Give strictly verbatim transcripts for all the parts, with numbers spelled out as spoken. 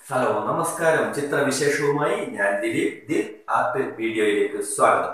Hello നമസ്കാരം ചിത്രവിശേഷവുമായി ഞാൻ ദിലീപ് ദിൽ art വീഡിയോയിലേക്ക് സ്വാഗതം.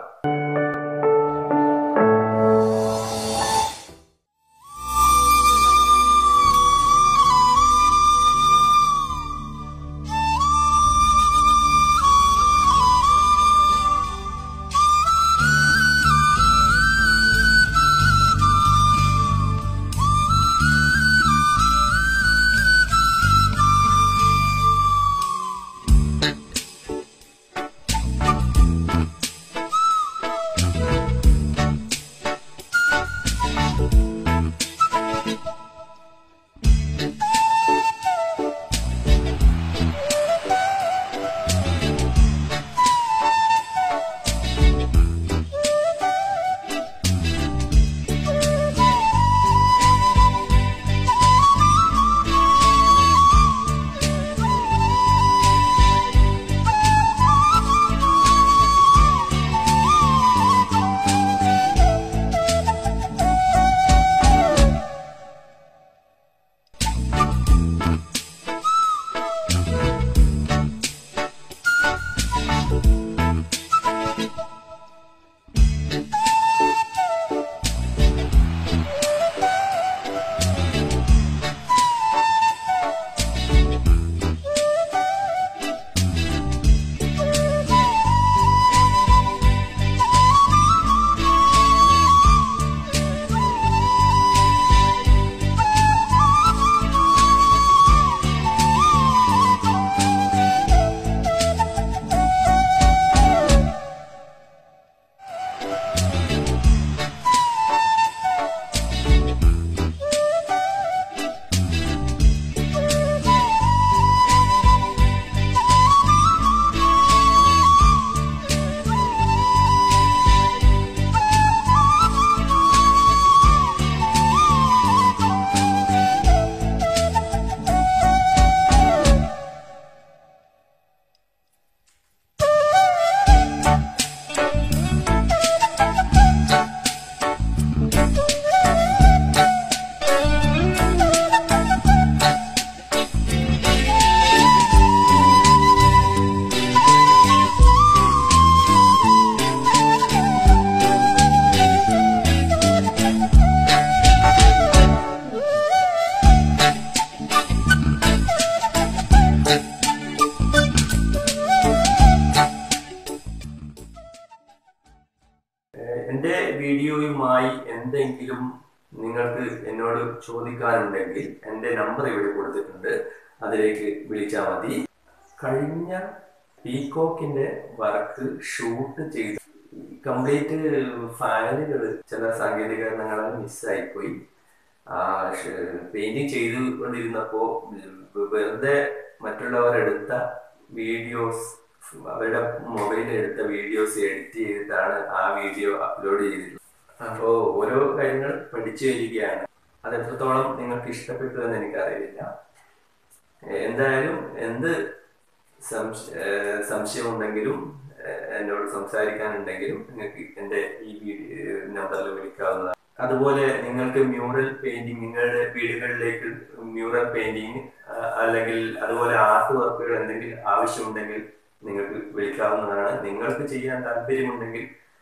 എൻ്റെ വീഡിയോയുമായി എന്തെങ്കിലും നിങ്ങൾക്ക് എന്നോട് ചോദിക്കാനുണ്ടെങ്കിൽ എൻ്റെ നമ്പർ ഇവിടെ കൊടുത്തിട്ടുണ്ട്, അതിലേക്ക് വിളിച്ചാൽ മതി. കഴിഞ്ഞ പീകോക്കിൻ്റെ വർക്ക് ഷൂട്ട് ചെയ്ത് കംപ്ലീറ്റ് ഫയലുകൾ ചില സാങ്കേതിക കാരണങ്ങളാൽ മിസ്സായിപ്പോയി. പെയിന്റിങ് ചെയ്തുകൊണ്ടിരുന്നപ്പോൾ വെറുതെ മറ്റുള്ളവരെടുത്ത വീഡിയോസ്, അവരുടെ മൊബൈലിൽ എടുത്ത വീഡിയോസ് എഡിറ്റ് ചെയ്തിട്ടാണ് ആ വീഡിയോ അപ്ലോഡ് ചെയ്തിട്ടുള്ളത്. അപ്പോൾ ഓരോ കാര്യങ്ങൾ പഠിച്ചു വരികയാണ്. അത് എത്രത്തോളം നിങ്ങൾക്ക് ഇഷ്ടപ്പെട്ടു എന്ന് എനിക്കറിയില്ല. എന്തായാലും എന്ത് സംശയം ഉണ്ടെങ്കിലും എന്നോട് സംസാരിക്കാനുണ്ടെങ്കിലും നിങ്ങൾക്ക് എൻ്റെ ഈ വീഡിയോ നമ്പറിൽ വിളിക്കാവുന്നതാണ്. അതുപോലെ നിങ്ങൾക്ക് മ്യൂറൽ പെയിന്റിങ്, നിങ്ങളുടെ വീടുകളിലേക്ക് മ്യൂറൽ പെയിന്റിങ് അല്ലെങ്കിൽ അതുപോലെ ആർട്ട് വർക്കുകൾ എന്തെങ്കിലും ആവശ്യമുണ്ടെങ്കിൽ നിങ്ങൾക്ക് വിളിക്കാവുന്നതാണ്. നിങ്ങൾക്ക് ചെയ്യാൻ താല്പര്യമുണ്ടെങ്കിൽ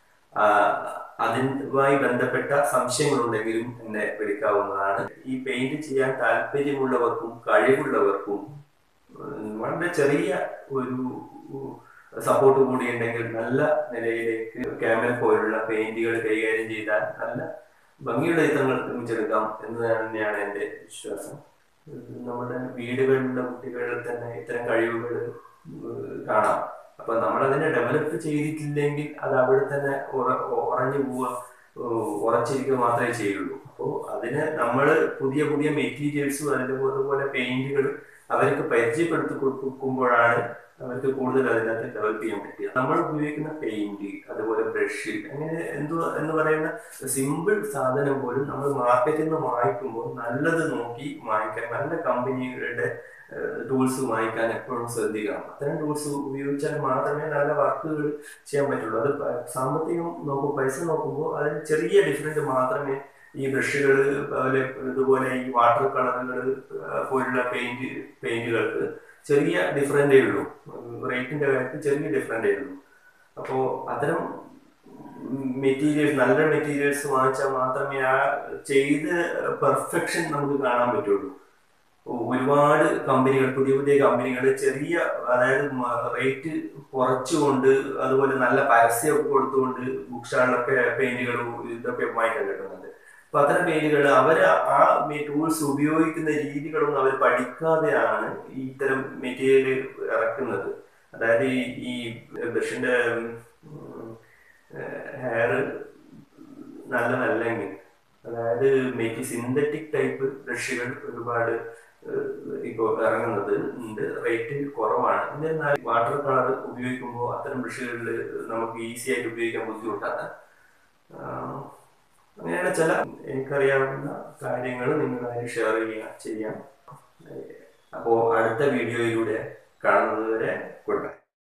അതുമായി ബന്ധപ്പെട്ട സംശയങ്ങളുണ്ടെങ്കിലും എന്നെ വിളിക്കാവുന്നതാണ്. ഈ പെയിന്റ് ചെയ്യാൻ താല്പര്യമുള്ളവർക്കും കഴിവുള്ളവർക്കും വളരെ ചെറിയ ഒരു സപ്പോർട്ട് കൂടി ഉണ്ടെങ്കിൽ നല്ല നിലയിലേക്ക് ക്യാമറ പോലുള്ള പെയിന്റുകൾ കൈകാര്യം ചെയ്താൽ നല്ല ഭംഗിയുള്ള ചിത്രങ്ങൾ നിർമ്മിച്ചെടുക്കാം എന്ന് തന്നെയാണ് എൻ്റെ വിശ്വാസം. നമ്മുടെ വീടുകളിലുള്ള കുട്ടികളിൽ തന്നെ ഇത്തരം കഴിവുകൾ കാണാം. അപ്പൊ നമ്മൾ അതിനെ ഡെവലപ്പ് ചെയ്തിട്ടില്ലെങ്കിൽ അത് അവിടെ തന്നെ ഉറഞ്ഞു പോവുക, ഉറച്ചിരിക്കുക മാത്രമേ ചെയ്യുള്ളൂ. അപ്പോൾ അതിന് നമ്മൾ പുതിയ പുതിയ മെറ്റീരിയൽസും അതുപോലെ പെയിന്റുകൾ അവർക്ക് പരിചയപ്പെടുത്തി കൊടുക്കുമ്പോഴാണ് അവർക്ക് കൂടുതൽ അതിനകത്ത് ഡെവലപ്പ് ചെയ്യാൻ പറ്റുക. നമ്മൾ ഉപയോഗിക്കുന്ന പെയിന്റ്, അതുപോലെ ബ്രഷ്, അങ്ങനെ എന്തോ എന്ന് പറയുന്ന സിമ്പിൾ സാധനം പോലും നമ്മൾ മാർക്കറ്റിൽ നിന്ന് വാങ്ങിക്കുമ്പോൾ നല്ലത് നോക്കി വാങ്ങിക്കാൻ, നല്ല കമ്പനികളുടെ ടൂൾസ് വാങ്ങിക്കാൻ എപ്പോഴും ശ്രദ്ധിക്കണം. അത്തരം ടൂൾസ് ഉപയോഗിച്ചാൽ മാത്രമേ നല്ല വർക്കുകൾ ചെയ്യാൻ പറ്റുള്ളൂ. അത് സാമ്പത്തികം നോക്കും, പൈസ നോക്കുമ്പോൾ അതിന് ചെറിയ ഡിഫറൻറ്റ് മാത്രമേ ഈ ബ്രഷുകൾ, അതുപോലെ ഇതുപോലെ ഈ വാട്ടർ കളറുകൾ പോലുള്ള പെയിന്റ് പെയിന്റുകൾക്ക് ചെറിയ ഡിഫറൻറ്റേ ഉള്ളൂ, റേറ്റിന്റെ കാര്യത്തിൽ ചെറിയ ഡിഫറൻറ്റേ ഉള്ളൂ. അപ്പോൾ അത്തരം മെറ്റീരിയൽസ്, നല്ല മെറ്റീരിയൽസ് വാങ്ങിച്ചാൽ മാത്രമേ ആ ചെയ്ത പെർഫെക്ഷൻ നമുക്ക് കാണാൻ പറ്റുള്ളൂ. ഒരുപാട് കമ്പനികൾ, പുതിയ പുതിയ കമ്പനികൾ ചെറിയ, അതായത് റേറ്റ് കുറച്ചുകൊണ്ട് അതുപോലെ നല്ല പരസ്യം കൊടുത്തുകൊണ്ട് ബുക്ക് സ്റ്റാളിലൊക്കെ പെയിന്റുകളും ഇതൊക്കെ വാങ്ങിക്കാൻ കിട്ടുന്നുണ്ട്. അപ്പൊ അത്തരം പെയിന്റുകൾ അവർ ആ ടൂൾസ് ഉപയോഗിക്കുന്ന രീതികളൊന്നും അവർ പഠിക്കാതെയാണ് ഇത്തരം മെറ്റീരിയൽ ഇറക്കുന്നത്. അതായത് ഈ ബ്രഷിന്റെ ഹെയർ നല്ലതല്ലെങ്കിൽ, അതായത് മെറ്റി സിന്തറ്റിക് ടൈപ്പ് ബ്രഷുകൾ ഒരുപാട് ഇപ്പോൾ ഇറങ്ങുന്നത് ഉണ്ട്, റേറ്റ് കുറവാണ്. എന്നിരുന്നാൽ വാട്ടർ കളർ ഉപയോഗിക്കുമ്പോൾ അത്തരം ബ്രഷുകളിൽ നമുക്ക് ഈസി ആയിട്ട് ഉപയോഗിക്കാൻ ബുദ്ധിമുട്ടാണ്. അങ്ങനെയാണ് ചില എനിക്കറിയാവുന്ന കാര്യങ്ങൾ നിങ്ങളുമായി ഷെയർ ചെയ്യാം ചെയ്യാം അപ്പോൾ അടുത്ത വീഡിയോയിലൂടെ കാണുന്നത് വരെ